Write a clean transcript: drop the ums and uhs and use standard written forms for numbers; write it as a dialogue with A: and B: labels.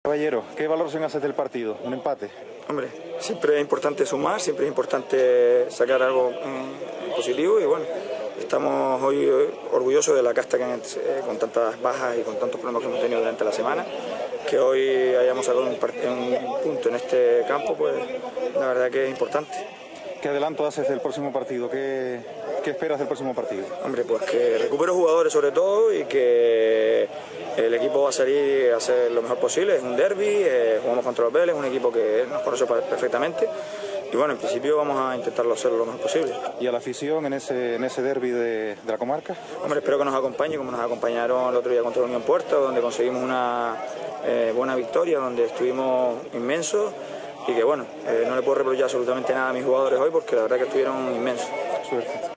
A: Caballero, ¿qué valoración haces del partido? ¿Un empate?
B: Hombre, siempre es importante sumar, siempre es importante sacar algo positivo y bueno, estamos hoy orgullosos de la casta que con tantas bajas y con tantos problemas que hemos tenido durante la semana, que hoy hayamos sacado un punto en este campo, pues la verdad que es importante.
A: ¿Qué adelanto haces del próximo partido? ¿Qué esperas del próximo partido?
B: Hombre, pues que recupero jugadores sobre todo y que el equipo va a salir a hacer lo mejor posible. Es un derbi, jugamos contra los Vélez, un equipo que nos conoce perfectamente y bueno, en principio vamos a intentarlo hacer lo mejor posible.
A: ¿Y a la afición en ese derbi de la comarca?
B: Hombre, espero que nos acompañe como nos acompañaron el otro día contra la Unión Puerto, donde conseguimos una buena victoria, donde estuvimos inmensos y que bueno, no le puedo reprochar absolutamente nada a mis jugadores hoy porque la verdad que estuvieron inmensos.
A: Suerte.